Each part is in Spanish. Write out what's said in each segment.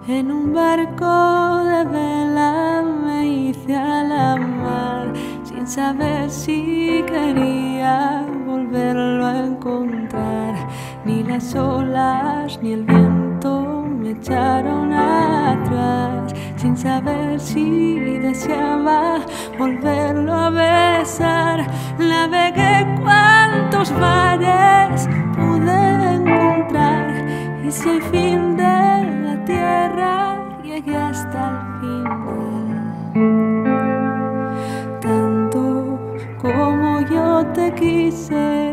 En un barco de vela me hice a la mar, sin saber si quería volverlo a encontrar. Ni las olas ni el viento me echaron atrás, sin saber si deseaba volverlo a besar. Navegué cuantos mares pude encontrar, y si el fin de la tierra llegué hasta el final. Tanto como yo te quise,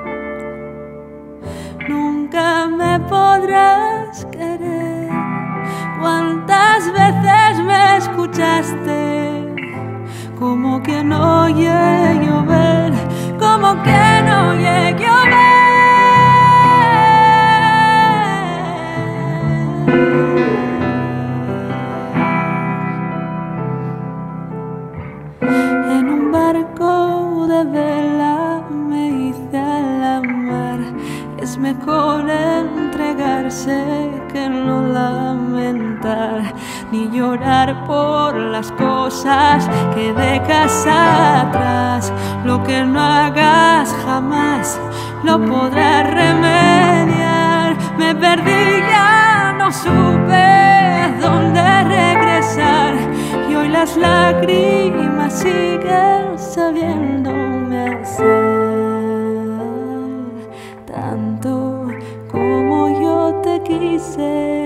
nunca me podrás querer. ¿Cuántas veces me escuchaste? Como que no oye llover, como que no oye llover. En un barco de vela me hice a la mar. Es mejor entregarse que no lamentar, ni llorar por las cosas que dejas atrás. Lo que no hagas jamás lo podrás remediar. Me perdí, ya no supe dónde regresar, y hoy las lágrimas siguen sabiéndome hacer. Tanto como yo te quise,